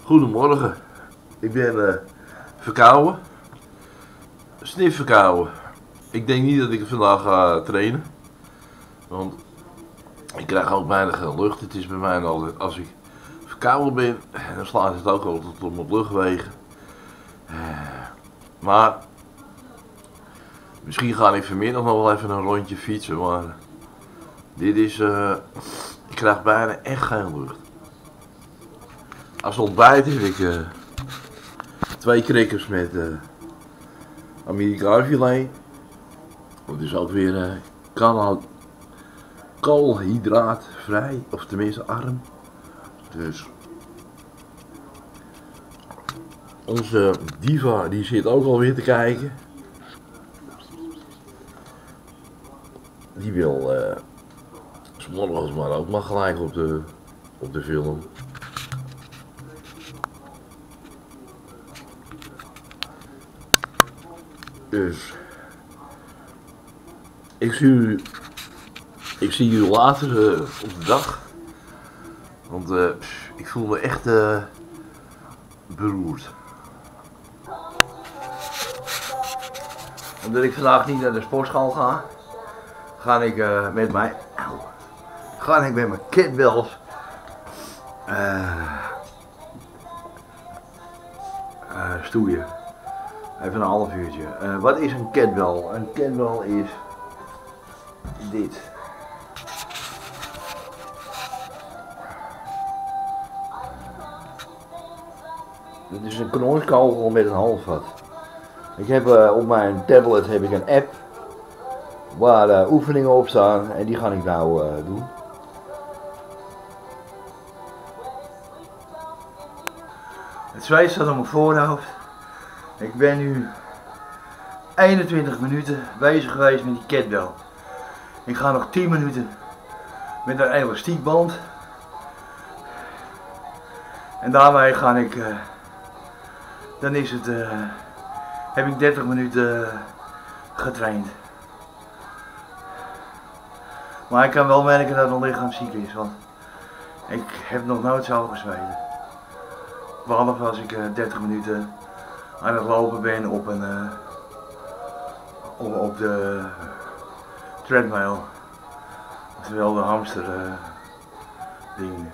Goedemorgen, ik ben verkouden, snifverkouden. Ik denk niet dat ik vandaag ga trainen, want ik krijg ook bijna geen lucht. Het is bij mij altijd, als ik verkouden ben, dan slaat het ook altijd op mijn luchtwegen. Maar misschien ga ik vanmiddag nog wel even een rondje fietsen, maar dit is, ik krijg bijna echt geen lucht. Als ontbijt heb ik 2 crackers met Amerikaanfilet. Dat is ook weer koolhydraatvrij, of tenminste arm. Dus onze diva die zit ook alweer te kijken. Die wil 's morgens maar ook maar gelijk op de film. Dus ik zie jullie later op de dag. Want ik voel me echt beroerd. Omdat ik vandaag niet naar de sportschool ga ik met mijn kettlebells stoeien. Even een half uurtje. Wat is een kettlebell? Een kettlebell is dit. Dit is een kanonskogel met een handvat. Ik heb op mijn tablet heb ik een app waar oefeningen op staan en die ga ik nou doen. Het zweet staat op mijn voorhoofd. Ik ben nu 21 minuten bezig geweest met die kettlebell. Ik ga nog 10 minuten met een elastiekband. En daarmee ga ik, dan is het, heb ik 30 minuten getraind. Maar ik kan wel merken dat mijn lichaam ziek is, want ik heb nog nooit zo gezweten. Behalve als ik 30 minuten aan het lopen ben op de treadmill, oftewel de hamster ding.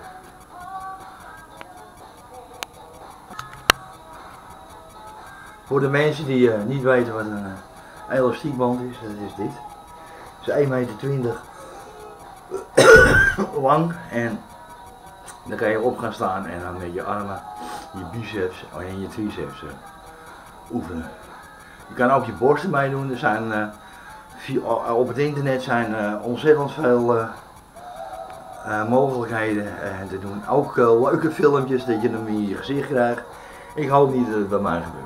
Voor de mensen die niet weten wat een elastiekband is, dat is dit. Het is 1,20 meter lang en dan kan je op gaan staan en dan met je armen, je biceps en je triceps oefenen. Je kan ook je borsten meedoen. Er zijn op het internet zijn ontzettend veel mogelijkheden te doen. Ook leuke filmpjes dat je hem in je gezicht krijgt. Ik hoop niet dat het bij mij gebeurt.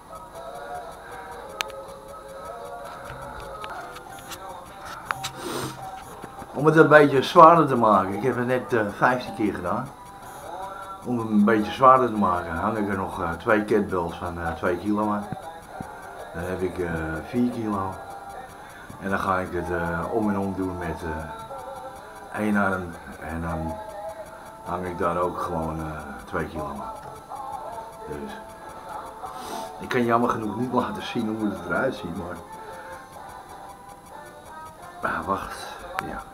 Om het een beetje zwaarder te maken, ik heb het net 15 keer gedaan. Om het een beetje zwaarder te maken hang ik er nog 2 kettlebells van 2 kilo aan. Dan heb ik 4 kilo. En dan ga ik het om en om doen met 1 arm. En dan hang ik daar ook gewoon 2 kilo aan. Dus ik kan jammer genoeg niet laten zien hoe het eruit ziet, maar wacht, ja.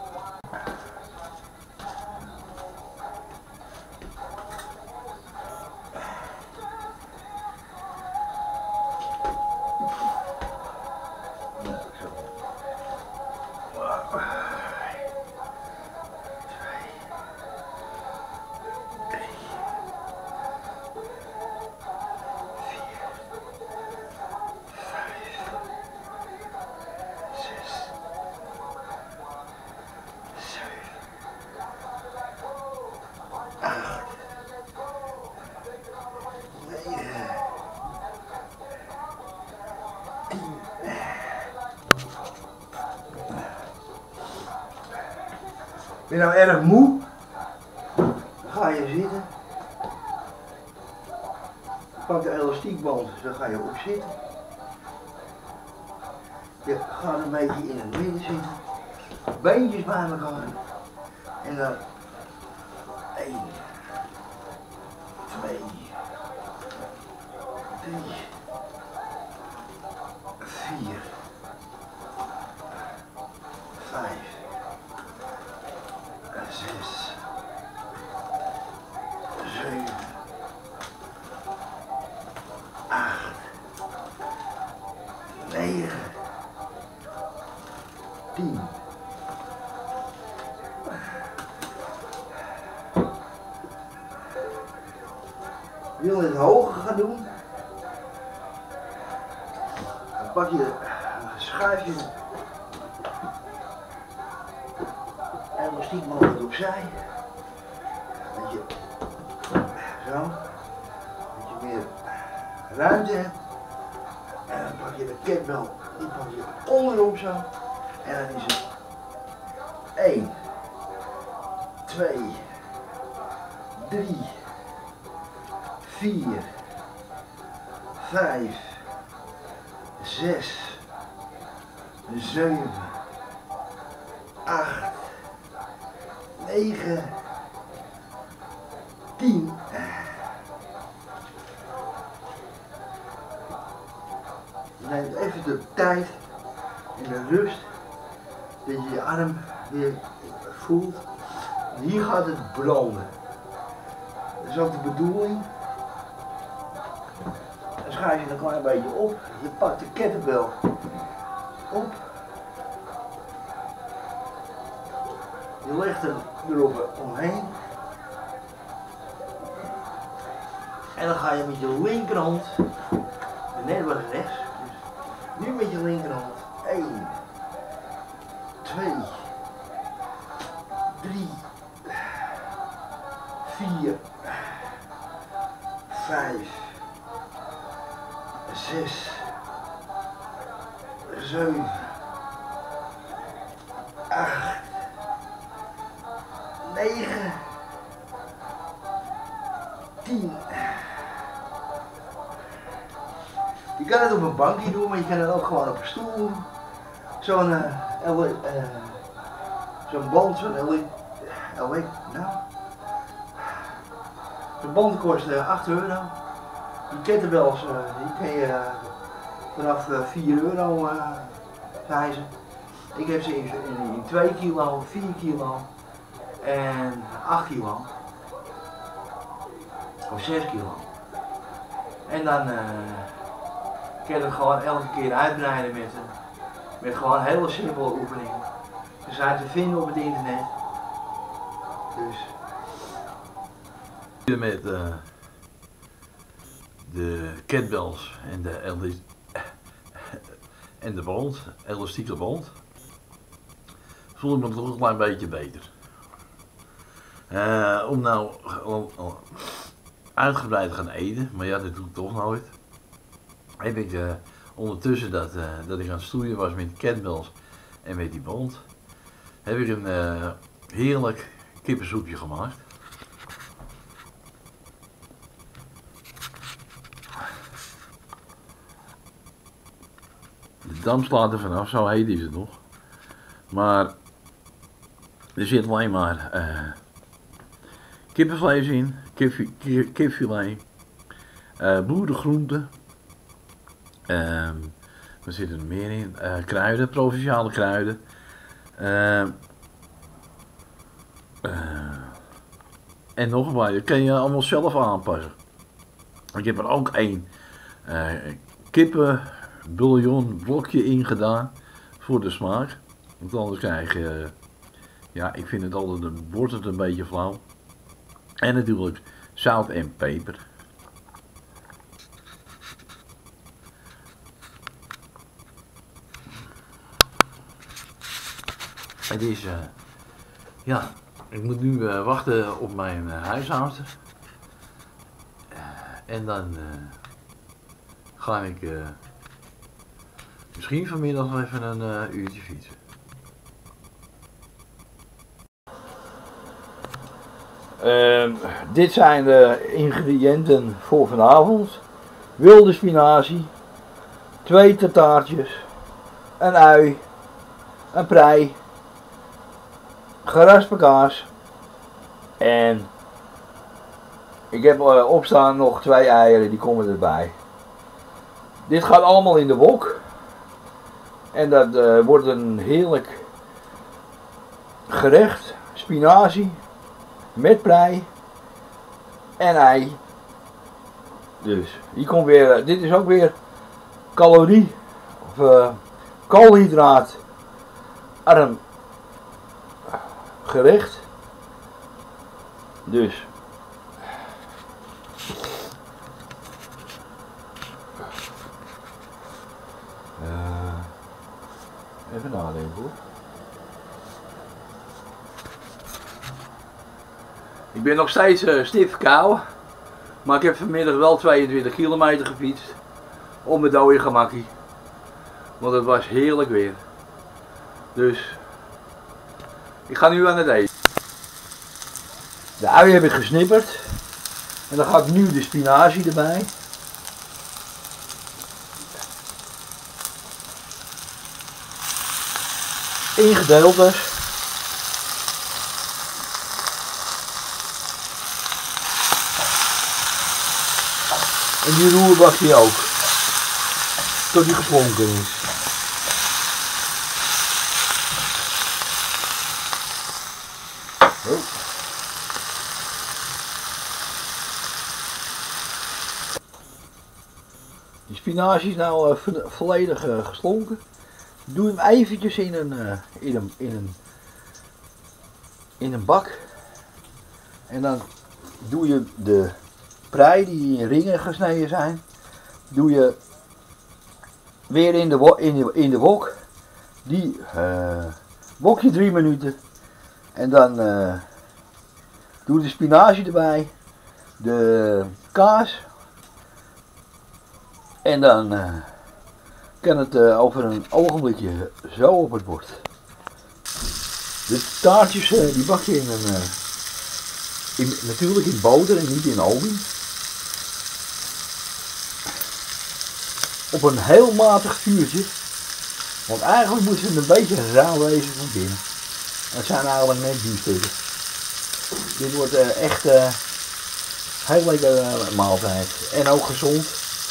Ben je nou erg moe? Dan ga je zitten. Pak de elastiekband, dan ga je op zitten. Je gaat een beetje in het midden zitten. Beentjes bij elkaar. En dan 1, 2, 4, 5, 6, 7, 8, 9, 10. Wil je het hoger gaan doen? Dan pak je, schuif je elastiek mogelijk opzij. Dat je zo, dat je meer ruimte hebt. En dan pak je de kettlebell, die pak je onderop zo. En dan is het 1, 2, 3, 4, 5, 6, 7, 8, 9, 10. Je neemt even de tijd en de rust dat je je arm weer voelt. Hier gaat het branden. Dat is ook de bedoeling. Dan schuif je een klein beetje op. Je pakt de kettlebell op. Je legt hem erop omheen. En dan ga je met je linkerhand, net wat rechts, dus nu met je linkerhand 1, 2, 3, 4, 5, 6, 7, 8, 9, 10. Je kan het op een bankje doen, maar je kan het ook gewoon op een stoel doen. Zo'n zo'n band, zo'n zo'n band kost 8 euro. Die kettlebells die kun je vanaf 4 euro zijn ze. Ik heb ze in 2 kilo, 4 kilo en 8 kilo. Of 6 kilo. En dan kun je het gewoon elke keer uitbreiden met gewoon hele simpele oefeningen. Ze zijn te vinden op het internet. Dus. Met de kettlebells en de band, elastieke band, voel ik me toch een klein beetje beter. Om nou uitgebreid te gaan eten, maar ja, dat doe ik toch nooit. Heb ik ondertussen dat ik aan het stoeien was met de kettlebells en met die band, heb ik een heerlijk kippensoepje gemaakt. De dam slaat er vanaf, zo heet is het nog. Maar er zit alleen maar kippenvlees in, kipfilet, boerengroenten. Wat zit er meer in? Kruiden, provinciale kruiden. En nog een paar, dat kan je allemaal zelf aanpassen. Ik heb er ook een kippenbouillon blokje in gedaan voor de smaak. Want anders krijg je, ja, ik vind het altijd, wordt het een beetje flauw. En natuurlijk zout en peper. Het is, ja, ik moet nu wachten op mijn huishoudster. En dan ga ik misschien vanmiddag nog even een uurtje fietsen. Dit zijn de ingrediënten voor vanavond. Wilde spinazie, 2 tartaartjes, een ui, een prei, geraspe kaas en ik heb opstaan nog 2 eieren, die komen erbij. Dit gaat allemaal in de wok. En dat wordt een heerlijk gerecht. Spinazie met prei en ei. Dus hier komt weer, dit is ook weer calorie of koolhydraat arm gerecht. Dus even nadenken hoor. Ik ben nog steeds stief verkouden, maar ik heb vanmiddag wel 22 kilometer gefietst om mijn dode gemakkie, want het was heerlijk weer. Dus ik ga nu aan het eten. De ui heb ik gesnipperd en dan ga ik nu de spinazie erbij. In gedeeltes. En die roerbakje ook. Tot die geslonken is. Oh. Die spinazie is nou volledig geslonken. Doe hem eventjes in een bak. En dan doe je de prei die in ringen gesneden zijn, doe je weer in de wok. Die wok je 3 minuten. En dan doe je de spinazie erbij, de kaas. En dan kan het over een ogenblikje zo op het bord. De taartjes die bak je natuurlijk in boter en niet in olie. Op een heel matig vuurtje. Want eigenlijk moeten ze een beetje rauw wezen van binnen. Het zijn eigenlijk net biefstukken. Dit wordt echt heel lekker maaltijd. En ook gezond.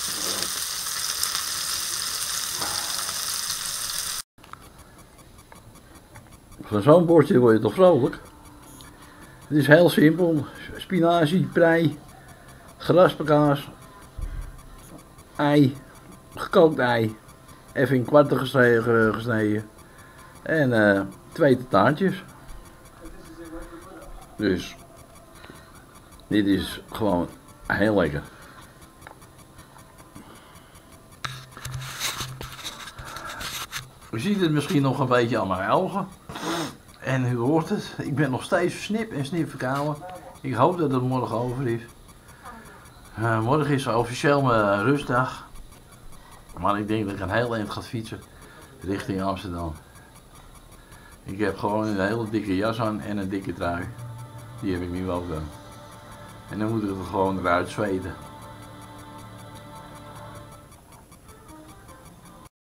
Van zo'n bordje word je toch vrolijk. Het is heel simpel. Spinazie, prei, geraspelkaas, ei, gekookt ei, even in kwarten gesneden en 2 taartjes. Dus dit is gewoon heel lekker. U ziet het misschien nog een beetje aan mijn ogen. En u hoort het, ik ben nog steeds snip en snip verkouden. Ik hoop dat het morgen over is. Morgen is officieel mijn rustdag. Maar ik denk dat ik een heel eind ga fietsen richting Amsterdam. Ik heb gewoon een hele dikke jas aan en een dikke trui. Die heb ik nu ook aan. En dan moet ik er gewoon eruit zweten.